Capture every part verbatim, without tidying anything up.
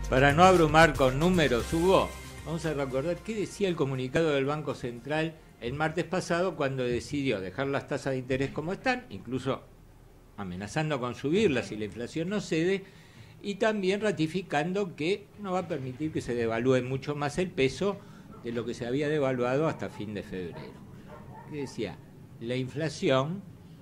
Para no abrumar con números, Hugo, vamos a recordar qué decía el comunicado del Banco Central el martes pasado cuando decidió dejar las tasas de interés como están, incluso amenazando con subirlas si la inflación no cede, y también ratificando que no va a permitir que se devalúe mucho más el peso de lo que se había devaluado hasta fin de febrero. ¿Qué decía? La inflación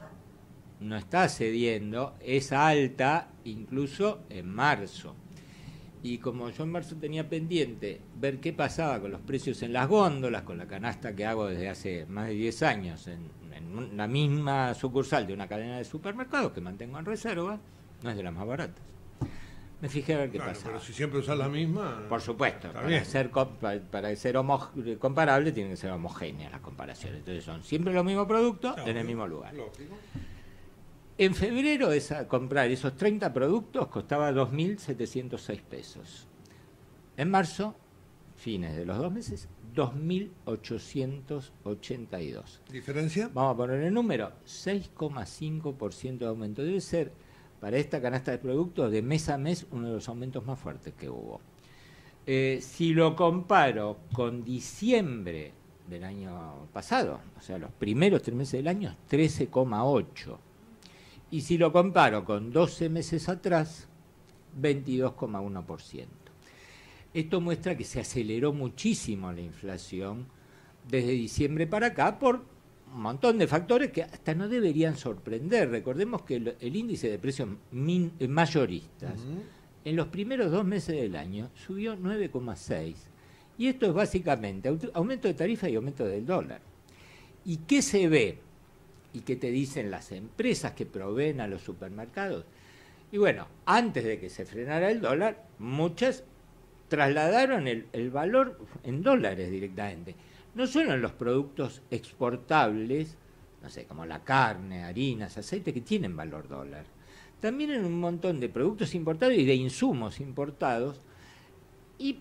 no está cediendo, es alta incluso en marzo. Y como yo en marzo tenía pendiente ver qué pasaba con los precios en las góndolas, con la canasta que hago desde hace más de diez años en, en la misma sucursal de una cadena de supermercados que mantengo en reserva, no es de las más baratas. Me fijé a ver qué claro, pasaba. Pero si siempre usas la misma... Por supuesto, para ser, para, para ser homo, comparable tienen que ser homogéneas las comparaciones. Entonces son siempre los mismos productos claro, en el mismo lugar. Lógico. En febrero esa, comprar esos treinta productos costaba dos mil setecientos seis pesos. En marzo, fines de los dos meses, dos mil ochocientos ochenta y dos. ¿Diferencia? Vamos a poner el número, seis coma cinco por ciento de aumento. Debe ser, para esta canasta de productos, de mes a mes, uno de los aumentos más fuertes que hubo. Eh, si lo comparo con diciembre del año pasado, o sea, los primeros tres meses del año, trece coma ocho. Y si lo comparo con doce meses atrás, veintidós coma uno por ciento. Esto muestra que se aceleró muchísimo la inflación desde diciembre para acá por un montón de factores que hasta no deberían sorprender. Recordemos que el, el índice de precios min, mayoristas uh-huh. en los primeros dos meses del año subió nueve coma seis. Y esto es básicamente aumento de tarifa y aumento del dólar. ¿Y qué se ve? ¿Y qué te dicen las empresas que proveen a los supermercados? Y bueno, antes de que se frenara el dólar, muchas trasladaron el, el valor en dólares directamente. No solo en los productos exportables, no sé, como la carne, harinas, aceite, que tienen valor dólar. También en un montón de productos importados y de insumos importados y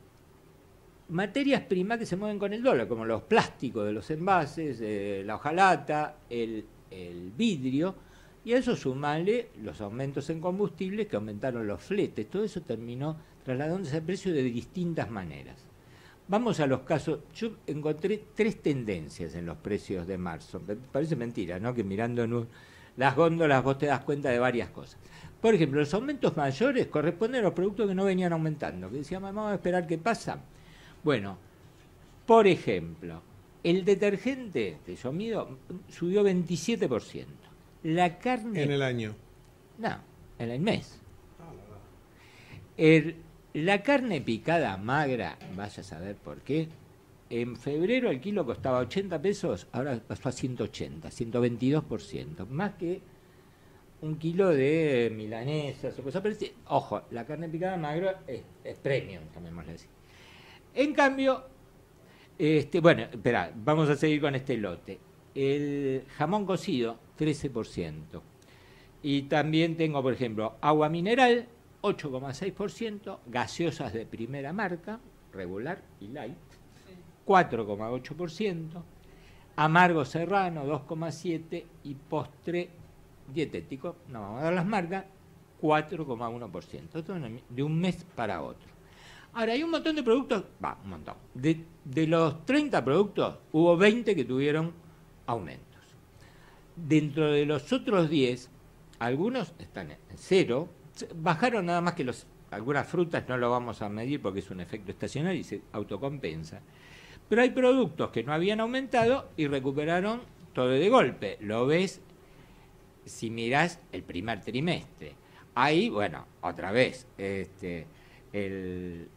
materias primas que se mueven con el dólar, como los plásticos de los envases, eh, la hojalata, el, el vidrio, y a eso sumarle los aumentos en combustibles que aumentaron los fletes. Todo eso terminó trasladándose a precio de distintas maneras. Vamos a los casos. Yo encontré tres tendencias en los precios de marzo. Me parece mentira, ¿no? Que mirando en un, las góndolas vos te das cuenta de varias cosas. Por ejemplo, los aumentos mayores corresponden a los productos que no venían aumentando, que decíamos, vamos a esperar qué pasa. Bueno, por ejemplo, el detergente de yo mido subió veintisiete por ciento. La carne... ¿En el año? No, en el mes. El, la carne picada magra, vaya a saber por qué, en febrero el kilo costaba ochenta pesos, ahora pasó a ciento ochenta, ciento veintidós por ciento. Más que un kilo de milanesas o cosas por el estilo. Ojo, la carne picada magra es, es premium, llamémosle así. En cambio, este, bueno, espera, vamos a seguir con este lote. El jamón cocido, trece por ciento. Y también tengo, por ejemplo, agua mineral, ocho coma seis por ciento, gaseosas de primera marca, regular y light, cuatro coma ocho por ciento, amargo serrano, dos coma siete por ciento, y postre dietético, no vamos a dar las marcas, cuatro coma uno por ciento. Esto de un mes para otro. Ahora, hay un montón de productos, va, un montón. De, de los treinta productos, hubo veinte que tuvieron aumentos. Dentro de los otros diez, algunos están en cero, bajaron nada más que los, algunas frutas, no lo vamos a medir porque es un efecto estacional y se autocompensa. Pero hay productos que no habían aumentado y recuperaron todo de golpe. Lo ves si mirás el primer trimestre. Ahí, bueno, otra vez, este, el...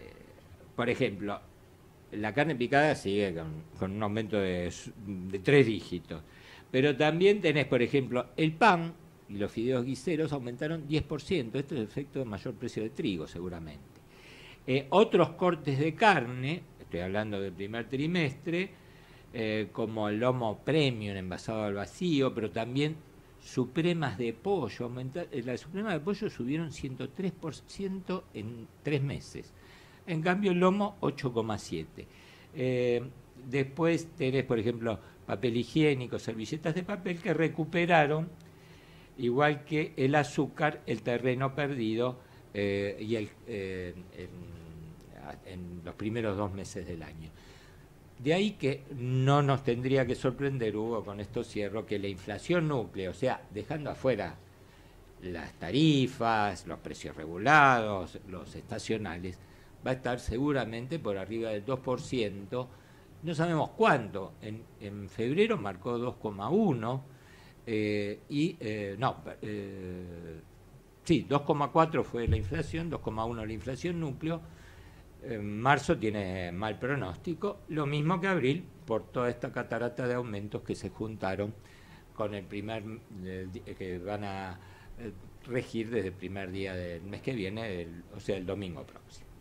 Por ejemplo, la carne picada sigue con, con un aumento de, de tres dígitos. Pero también tenés, por ejemplo, el pan y los fideos guiseros aumentaron diez por ciento. Esto es el efecto de mayor precio de trigo, seguramente. Eh, otros cortes de carne, estoy hablando del primer trimestre, eh, como el lomo premium envasado al vacío, pero también supremas de pollo. Aumenta, las supremas de pollo subieron ciento tres por ciento en tres meses. En cambio, el lomo, ocho coma siete. Eh, después tenés, por ejemplo, papel higiénico, servilletas de papel que recuperaron, igual que el azúcar, el terreno perdido eh, y el, eh, en, en los primeros dos meses del año. De ahí que no nos tendría que sorprender, Hugo, con esto cierro, que la inflación núclea, o sea, dejando afuera las tarifas, los precios regulados, los estacionales, va a estar seguramente por arriba del dos por ciento. No sabemos cuánto. En, en febrero marcó dos coma uno eh, y, eh, no, eh, sí, dos coma cuatro fue la inflación, dos coma uno la inflación núcleo. En marzo tiene mal pronóstico, lo mismo que abril, por toda esta catarata de aumentos que se juntaron con el primer, eh, que van a eh, regir desde el primer día del mes que viene, el, o sea, el domingo próximo.